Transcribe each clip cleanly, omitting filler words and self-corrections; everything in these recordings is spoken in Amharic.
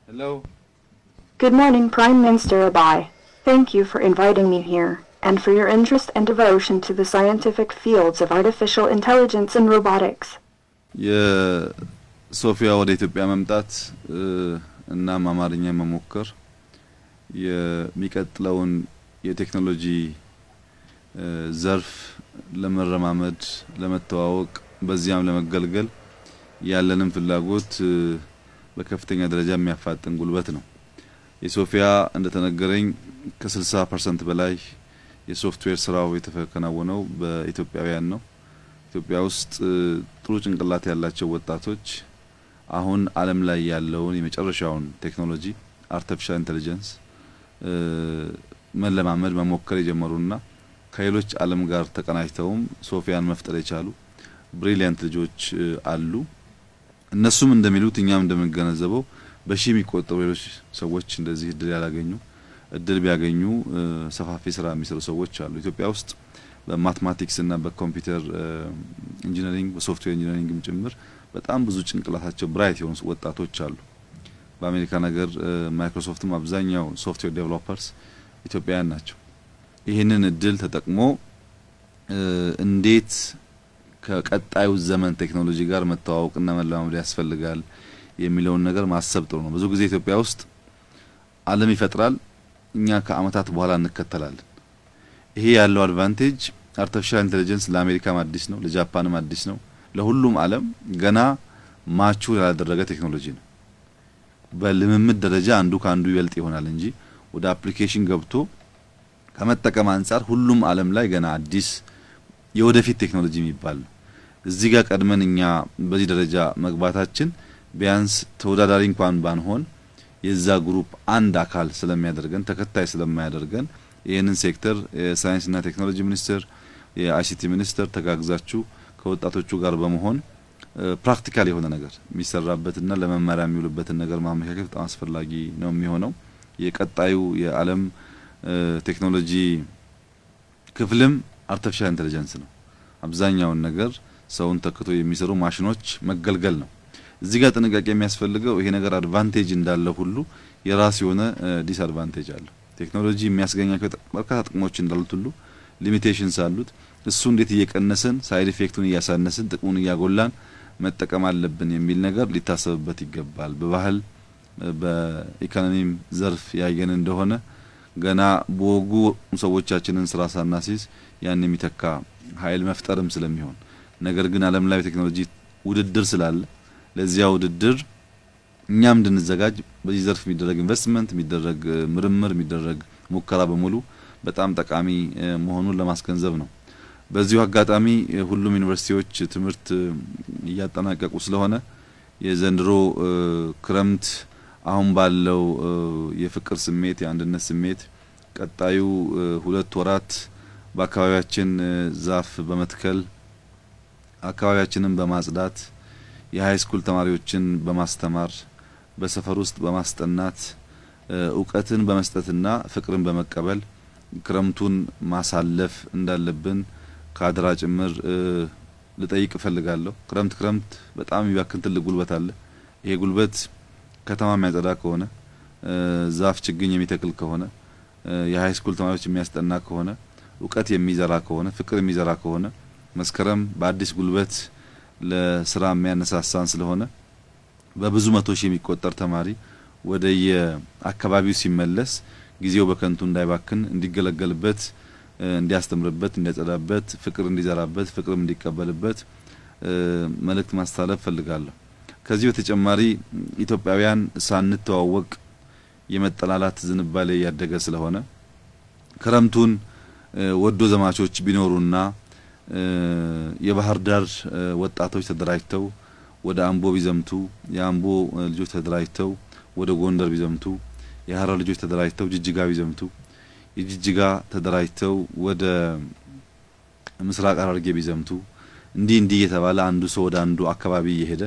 Hello. Good morning, Prime Minister Abiy. Thank you for inviting me here, and for your interest and devotion to the scientific fields of artificial intelligence and robotics. የሶፊያ ወደ ኢትዮጵያ መምጣት እና አማርኛ መሞከር የሚቀጥለውን የቴክኖሎጂ ዘርፍ ለመረማመድ ለመተዋወቅ በዚያም ለመገልገል ያለንን ፍላጎት በከፍተኛ ደረጃ የሚያፋጥን ጉልበት ነው። የሶፊያ እንደተነገረኝ ከ60% በላይ የሶፍትዌር ስራው የተከናወነው በኢትዮጵያውያን ነው። ኢትዮጵያ ውስጥ ጥሩ ጭንቅላት ያላቸው ወጣቶች አሁን ዓለም ላይ ያለውን የመጨረሻውን ቴክኖሎጂ አርቲፊሻል ኢንተለጀንስ መለማመድ መሞከር የጀመሩና ከሌሎች ዓለም ጋር ተቀናጅተውም ሶፊያን መፍጠር የቻሉ ብሪሊያንት ልጆች አሉ። እነሱም እንደሚሉት እኛም እንደምንገነዘበው በሺ የሚቆጠሩ ሌሎች ሰዎች እንደዚህ እድል ያላገኙ እድል ቢያገኙ ሰፋፊ ስራ የሚሰሩ ሰዎች አሉ። ኢትዮጵያ ውስጥ በማትማቲክስ እና በኮምፒውተር ኢንጂነሪንግ በሶፍትዌር ኢንጂነሪንግም ጭምር በጣም ብዙ ጭንቅላታቸው ብራይት የሆኑ ወጣቶች አሉ። በአሜሪካ ነገር ማይክሮሶፍትም አብዛኛው ሶፍትዌር ዴቨሎፐርስ ኢትዮጵያውያን ናቸው። ይህንን እድል ተጠቅሞ እንዴት ከቀጣዩ ዘመን ቴክኖሎጂ ጋር መተዋወቅና መለማመድ ያስፈልጋል የሚለውን ነገር ማሰብ ጥሩ ነው። ብዙ ጊዜ ኢትዮጵያ ውስጥ ዓለም ይፈጥራል፣ እኛ ከአመታት በኋላ እንከተላለን። ይሄ ያለው አድቫንቴጅ አርቲፊሻል ኢንተለጀንስ ለአሜሪካም አዲስ ነው፣ ለጃፓንም አዲስ ነው፣ ለሁሉም ዓለም ገና ማቹር ያላደረገ ቴክኖሎጂ ነው። በልምምድ ደረጃ አንዱ ካንዱ ይበልጥ ይሆናል እንጂ ወደ አፕሊኬሽን ገብቶ ከመጠቀም አንፃር ሁሉም ዓለም ላይ ገና አዲስ የወደፊት ቴክኖሎጂ የሚባል እዚህ ጋር ቀድመን እኛ በዚህ ደረጃ መግባታችን ቢያንስ ተወዳዳሪ እንኳን ባንሆን የዛ ግሩፕ አንድ አካል ስለሚያደርገን ተከታይ ስለማያደርገን ይሄንን ሴክተር የሳይንስና ቴክኖሎጂ ሚኒስቴር የአይሲቲ ሚኒስቴር ተጋግዛችሁ ከወጣቶቹ ጋር በመሆን ፕራክቲካል የሆነ ነገር የሚሰራበትና ለመማሪያ የሚውልበትን ነገር ማመቻቸት በጣም አስፈላጊ ነው የሚሆነው። የቀጣዩ የዓለም ቴክኖሎጂ ክፍልም አርቲፊሻል ኢንተለጀንስ ነው። አብዛኛውን ነገር ሰውን ተክቶ የሚሰሩ ማሽኖች መገልገል ነው። እዚህ ጋር ጥንቃቄ የሚያስፈልገው ይሄ ነገር አድቫንቴጅ እንዳለ ሁሉ የራስ የሆነ ዲስአድቫንቴጅ አለ። ቴክኖሎጂ የሚያስገኛቸው በርካታ ጥቅሞች እንዳሉት ሁሉ ሊሚቴሽንስ አሉት። እሱ እንዴት እየቀነሰን ሳይድ ኢፌክቱን እያሳነስን ጥቅሙን እያጎላን መጠቀም አለብን የሚል ነገር ሊታሰብበት ይገባል። በባህል በኢኮኖሚም ዘርፍ ያየን እንደሆነ ገና በወጉ ሰዎቻችንን ስራ ሳናሲዝ ያን የሚተካ ኃይል መፍጠርም ስለሚሆን ነገር ግን ዓለም ላይ ቴክኖሎጂ ውድድር ስላለ ለዚያ ውድድር እኛም እንድንዘጋጅ በዚህ ዘርፍ የሚደረግ ኢንቨስትመንት የሚደረግ ምርምር የሚደረግ ሙከራ በሙሉ በጣም ጠቃሚ መሆኑን ለማስገንዘብ ነው። በዚሁ አጋጣሚ ሁሉም ዩኒቨርሲቲዎች ትምህርት እያጠናቀቁ ስለሆነ የዘንድሮ ክረምት አሁን ባለው የፍቅር ስሜት የአንድነት ስሜት ቀጣዩ 2 ወራት በአካባቢያችን ዛፍ በመትከል አካባቢያችንን በማጽዳት የሃይ ስኩል ተማሪዎችን በማስተማር በሰፈር ውስጥ በማስጠናት ዕውቀትን በመስጠትና ፍቅርን በመቀበል ክረምቱን ማሳለፍ እንዳለብን ካድራ ጭምር ልጠይቅ ፈልጋለሁ። ክረምት በጣም ይባክን ትልቅ ጉልበት አለ። ይሄ ጉልበት ከተማ የሚያጸዳ ከሆነ ዛፍ ችግኝ የሚተክል ከሆነ የሃይ ስኩል ተማሪዎች የሚያስጠና ከሆነ ዕውቀት የሚዘራ ከሆነ ፍቅር የሚዘራ ከሆነ መስከረም በአዲስ ጉልበት ለስራ የሚያነሳሳን ስለሆነ በብዙ መቶ ሺህ የሚቆጠር ተማሪ ወደየ አካባቢው ሲመለስ ጊዜው በከንቱ እንዳይባክን እንዲገለገልበት እንዲያስተምርበት እንዲያጸዳበት ፍቅር እንዲዘራበት ፍቅርም እንዲቀበልበት መልእክት ማስተላለፍ ፈልጋለሁ። ከዚህ በተጨማሪ ኢትዮጵያውያን ሳንተዋወቅ የመጠላላት ዝንባሌ ያደገ ስለሆነ ክረምቱን ወዶ ዘማቾች ቢኖሩና የባህር ዳር ወጣቶች ተደራጅተው ወደ አምቦ ቢዘምቱ የአምቦ ልጆች ተደራጅተው ወደ ጎንደር ቢዘምቱ የሐረር ልጆች ተደራጅተው ጅጅጋ ቢዘምቱ የጅጅጋ ተደራጅተው ወደ ምስራቅ ሐረርጌ ቢዘምቱ እንዲህ የተባለ አንዱ ሰው ወደ አንዱ አካባቢ እየሄደ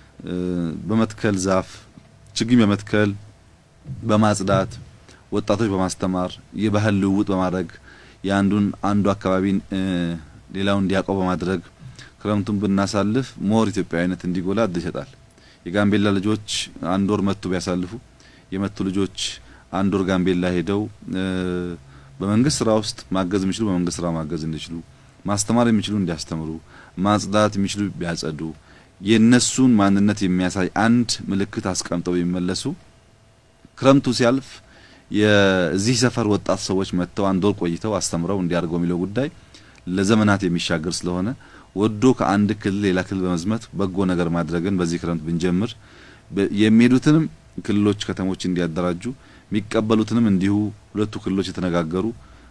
በመትከል ዛፍ ችግኝ በመትከል በማጽዳት ወጣቶች በማስተማር የባህል ልውውጥ በማድረግ ያንዱን አንዱ አካባቢን ሌላው እንዲያቀው በማድረግ ክረምቱን ብናሳልፍ ሞር ኢትዮጵያዊነት እንዲጎላ እድል ይሰጣል። የጋምቤላ ልጆች አንድ ወር መጥቶ ቢያሳልፉ የመቱ ልጆች አንድ ወር ጋምቤላ ሄደው በመንግስት ስራ ውስጥ ማገዝ የሚችሉ በመንግስት ስራ ማገዝ እንዲችሉ፣ ማስተማር የሚችሉ እንዲያስተምሩ፣ ማጽዳት የሚችሉ ቢያጸዱ፣ የነሱን ማንነት የሚያሳይ አንድ ምልክት አስቀምጠው ይመለሱ። ክረምቱ ሲያልፍ የዚህ ሰፈር ወጣት ሰዎች መጥተው አንድ ወር ቆይተው አስተምረው እንዲያርገው የሚለው ጉዳይ ለዘመናት የሚሻገር ስለሆነ ወዶ ከአንድ ክልል ሌላ ክልል በመዝመት በጎ ነገር ማድረግን በዚህ ክረምት ብንጀምር የሚሄዱትንም ክልሎች ከተሞች እንዲያደራጁ የሚቀበሉትንም እንዲሁ ሁለቱ ክልሎች የተነጋገሩ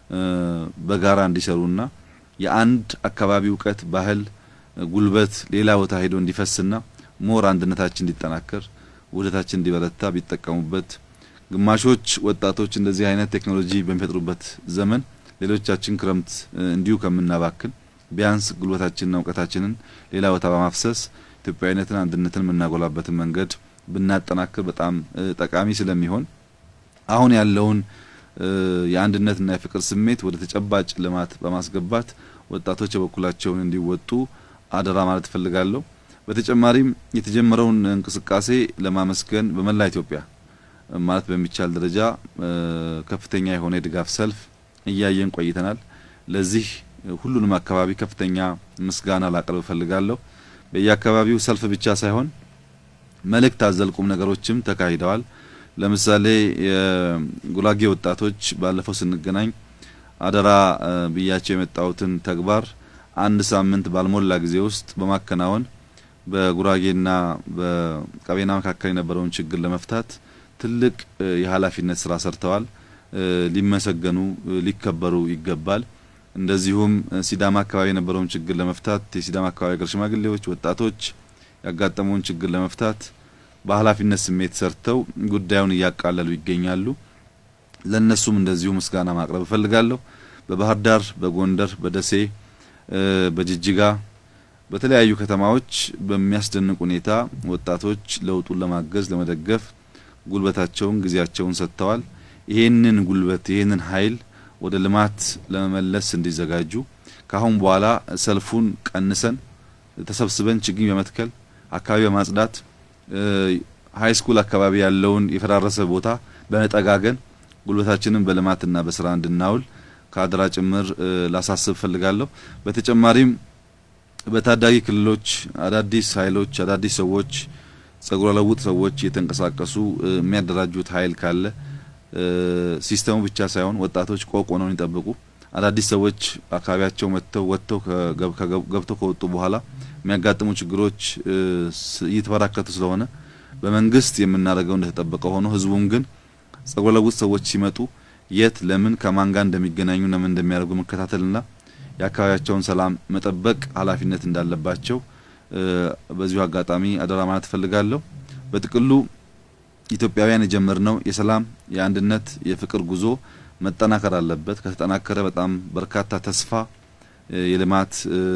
በጋራ እንዲሰሩና የአንድ አካባቢ ዕውቀት፣ ባህል፣ ጉልበት ሌላ ቦታ ሄዶ እንዲፈስና ሞር አንድነታችን እንዲጠናከር ውህደታችን እንዲበረታ ቢጠቀሙበት፣ ግማሾች ወጣቶች እንደዚህ አይነት ቴክኖሎጂ በሚፈጥሩበት ዘመን ሌሎቻችን ክረምት እንዲሁ ከምናባክን ቢያንስ ጉልበታችንና ዕውቀታችንን ሌላ ቦታ በማፍሰስ ኢትዮጵያዊነትን አንድነትን የምናጎላበትን መንገድ ብናጠናክር በጣም ጠቃሚ ስለሚሆን አሁን ያለውን የአንድነትና የፍቅር ስሜት ወደ ተጨባጭ ልማት በማስገባት ወጣቶች በኩላቸውን እንዲወጡ አደራ ማለት ፈልጋለሁ። በተጨማሪም የተጀመረውን እንቅስቃሴ ለማመስገን በመላ ኢትዮጵያ ማለት በሚቻል ደረጃ ከፍተኛ የሆነ የድጋፍ ሰልፍ እያየን ቆይተናል። ለዚህ ሁሉንም አካባቢ ከፍተኛ ምስጋና ላቀርብ ፈልጋለሁ። በየአካባቢው ሰልፍ ብቻ ሳይሆን መልእክት አዘል ቁም ነገሮችም ተካሂደዋል። ለምሳሌ የጉራጌ ወጣቶች ባለፈው ስንገናኝ አደራ ብያቸው የመጣውትን ተግባር አንድ ሳምንት ባልሞላ ጊዜ ውስጥ በማከናወን በጉራጌና በቀቤና መካከል የነበረውን ችግር ለመፍታት ትልቅ የኃላፊነት ስራ ሰርተዋል። ሊመሰገኑ ሊከበሩ ይገባል። እንደዚሁም ሲዳማ አካባቢ የነበረውን ችግር ለመፍታት የሲዳማ አካባቢ ሀገር ሽማግሌዎች፣ ወጣቶች ያጋጠመውን ችግር ለመፍታት በኃላፊነት ስሜት ሰርተው ጉዳዩን እያቃለሉ ይገኛሉ። ለነሱም እንደዚሁ ምስጋና ማቅረብ ፈልጋለሁ። በባህር ዳር፣ በጎንደር፣ በደሴ፣ በጅጅጋ በተለያዩ ከተማዎች በሚያስደንቅ ሁኔታ ወጣቶች ለውጡን ለማገዝ ለመደገፍ ጉልበታቸውን ጊዜያቸውን ሰጥተዋል። ይሄንን ጉልበት ይሄንን ኃይል ወደ ልማት ለመመለስ እንዲዘጋጁ ካሁን በኋላ ሰልፉን ቀንሰን ተሰብስበን ችግኝ በመትከል አካባቢ በማጽዳት ሃይ ስኩል አካባቢ ያለውን የፈራረሰ ቦታ በመጠጋገን ጉልበታችንን በልማትና በስራ እንድናውል ካድራ ጭምር ላሳስብ ፈልጋለሁ። በተጨማሪም በታዳጊ ክልሎች አዳዲስ ኃይሎች አዳዲስ ሰዎች ጸጉረ ለውጥ ሰዎች የተንቀሳቀሱ የሚያደራጁት ኃይል ካለ ሲስተሙ ብቻ ሳይሆን ወጣቶች ቆቆ ነው የሚጠብቁ አዳዲስ ሰዎች አካባቢያቸው ወጥተው ገብተው ከወጡ በኋላ የሚያጋጥሙ ችግሮች እየተበራከቱ ስለሆነ በመንግስት የምናደርገው እንደተጠበቀ ሆኖ ህዝቡም ግን ጸጉረ ለውጥ ሰዎች ሲመጡ የት ለምን ከማን ጋር እንደሚገናኙና ምን እንደሚያደርጉ መከታተልና የአካባቢያቸውን ሰላም መጠበቅ ኃላፊነት እንዳለባቸው በዚሁ አጋጣሚ አደራ ማለት ፈልጋለሁ። በጥቅሉ ኢትዮጵያውያን የጀመርነው የሰላም የአንድነት የፍቅር ጉዞ መጠናከር አለበት። ከተጠናከረ በጣም በርካታ ተስፋ የልማት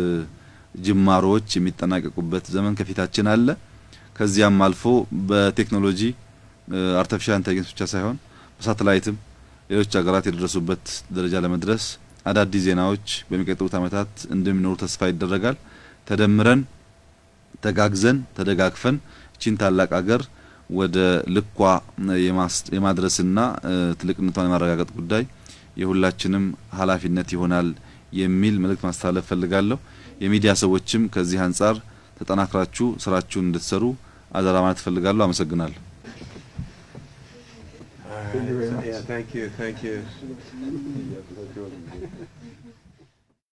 ጅማሮች የሚጠናቀቁበት ዘመን ከፊታችን አለ። ከዚያም አልፎ በቴክኖሎጂ አርቲፊሻል ኢንተለጀንስ ብቻ ሳይሆን በሳተላይትም ሌሎች ሀገራት የደረሱበት ደረጃ ለመድረስ አዳዲስ ዜናዎች በሚቀጥሉት ዓመታት እንደሚኖሩ ተስፋ ይደረጋል። ተደምረን ተጋግዘን ተደጋግፈን እቺን ታላቅ ሀገር ወደ ልኳ የማድረስና ትልቅነቷን የማረጋገጥ ጉዳይ የሁላችንም ኃላፊነት ይሆናል የሚል መልእክት ማስተላለፍ ፈልጋለሁ። የሚዲያ ሰዎችም ከዚህ አንፃር ተጠናክራችሁ ስራችሁን እንድትሰሩ አደራ ማለት ፈልጋለሁ። አመሰግናለሁ። Thank you.